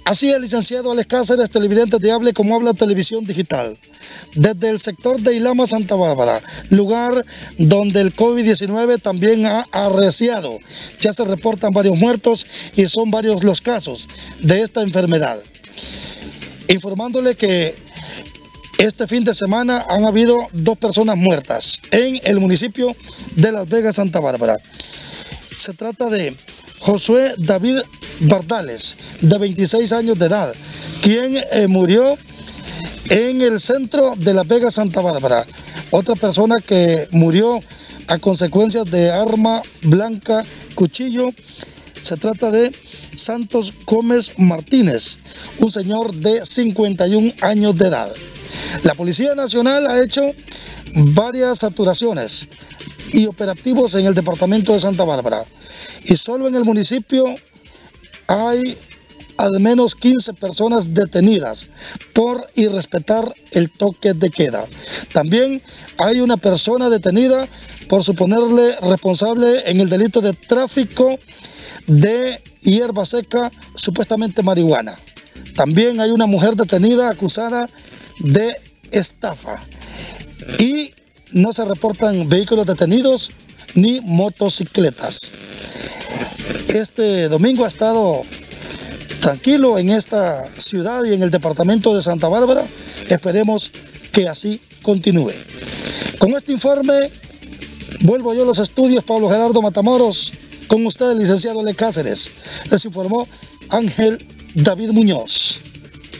Así es, licenciado Alex Cáceres, televidente de Hable Como Habla Televisión Digital. Desde el sector de Ilama, Santa Bárbara, lugar donde el COVID-19 también ha arreciado. Ya se reportan varios muertos y son varios los casos de esta enfermedad. Informándole que este fin de semana han habido 2 personas muertas en el municipio de Las Vegas, Santa Bárbara. Se trata de Josué David Bardales, de 26 años de edad, quien murió en el centro de Las Vegas, Santa Bárbara. Otra persona que murió a consecuencias de arma blanca, cuchillo, se trata de Santos Gómez Martínez, un señor de 51 años de edad. La Policía Nacional ha hecho varias saturaciones y operativos en el departamento de Santa Bárbara, y solo en el municipio hay al menos 15 personas detenidas por irrespetar el toque de queda. También hay una persona detenida por suponerle responsable en el delito de tráfico de hierba seca, supuestamente marihuana. También hay una mujer detenida acusada de estafa. Y no se reportan vehículos detenidos ni motocicletas. Este domingo ha estado tranquilo en esta ciudad y en el departamento de Santa Bárbara. Esperemos que así continúe. Con este informe vuelvo yo a los estudios Pablo Gerardo Matamoros. Con usted, el licenciado Alex Cáceres. Les informó Ángel David Muñoz.